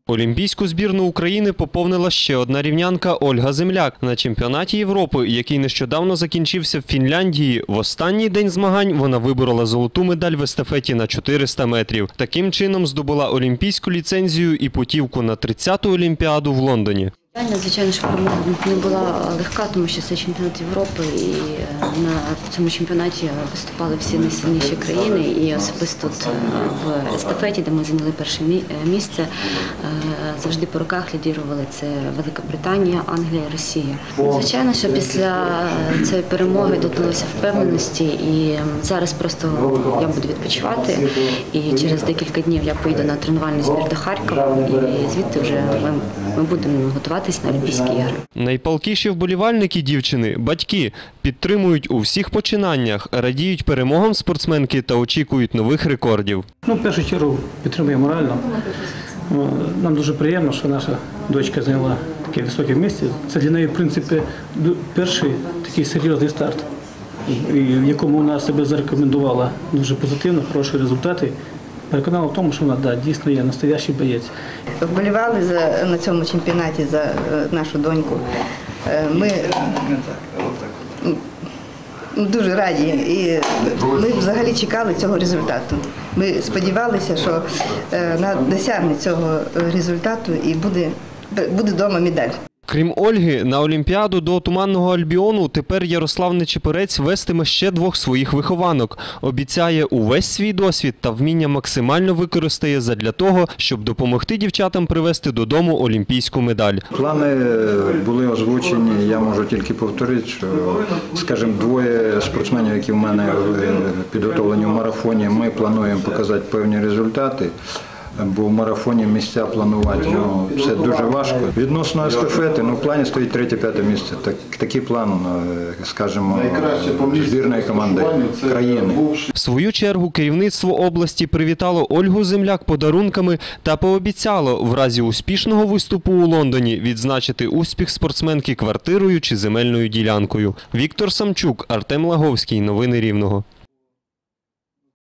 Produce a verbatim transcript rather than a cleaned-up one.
Олімпійську збірну України поповнила ще одна рівнянка Ольга Земляк. На чемпіонаті Європи, який нещодавно закінчився в Фінляндії, в останній день змагань вона виборола золоту медаль в естафеті на чотириста метрів. Таким чином здобула олімпійську ліцензію і путівку на тридцяту Олімпіаду в Лондоні. Звичайно, що перемога не була легка, тому що це чемпіонат Європи, і на цьому чемпіонаті виступали всі найсильніші країни. І особисто тут в естафеті, де ми зайняли перше місце, завжди по руках лідірували це Велика Британія, Англія, Росія. Звичайно, що після цієї перемоги додалося впевненості, і зараз просто я буду відпочивати, і через декілька днів я поїду на тренувальний збір до Харкова, і звідти вже ми, ми будемо готувати на Олімпійські ігри. Найпалкіші вболівальники дівчини – батьки. Підтримують у всіх починаннях, радіють перемогам спортсменки та очікують нових рекордів. Ну, в першу чергу підтримує морально. Нам дуже приємно, що наша дочка зайняла таке високе місце. Це для неї, в принципі, перший такий серйозний старт, в якому вона себе зарекомендувала дуже позитивно, хороші результати. Переконала в тому, що вона да, дійсно є настоящий боєць. Вболівали за, на цьому чемпіонаті за нашу доньку. Ми дуже раді і ми взагалі чекали цього результату. Ми сподівалися, що вона досягне цього результату і буде, буде вдома медаль. Крім Ольги, на Олімпіаду до Туманного Альбіону тепер Ярослав Нечипорець вестиме ще двох своїх вихованок. Обіцяє, увесь свій досвід та вміння максимально використає задля того, щоб допомогти дівчатам привезти додому олімпійську медаль. Плани були озвучені, я можу тільки повторити, що, скажімо, двоє спортсменів, які в мене підготовлені в марафоні, ми плануємо показати певні результати. Бо в марафоні місця планувати ну, це дуже важко. Відносно естафети, ну, в плані стоїть третє-п'яте місце. Так, такий план, скажімо, збірної команди країни. В свою чергу керівництво області привітало Ольгу Земляк подарунками та пообіцяло в разі успішного виступу у Лондоні відзначити успіх спортсменки квартирою чи земельною ділянкою. Віктор Самчук, Артем Лаговський. Новини Рівного.